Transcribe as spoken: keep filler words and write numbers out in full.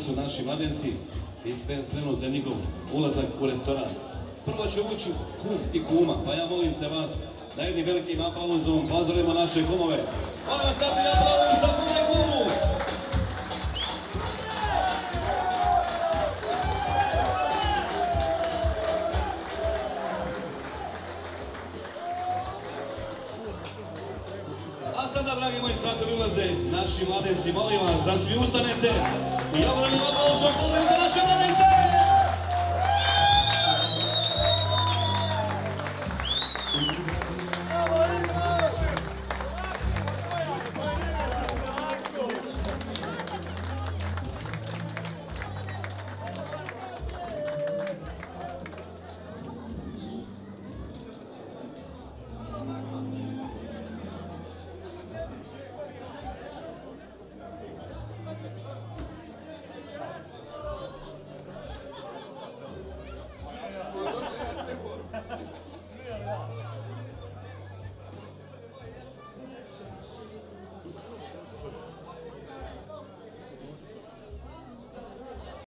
su naši mladenci i sve spremno za njegov ulazak u restoran. Prvo će ući kum i kuma, pa ja molim se vas da jednim velikim aplauzom pozdravimo naše kumove. Molim vas sad i aplauz za kum i kumu! A sada, dragi moji svatori, ulaze naši mladenci, molim vas da svi ustanete i ogromnim aplauzom pozdravite naše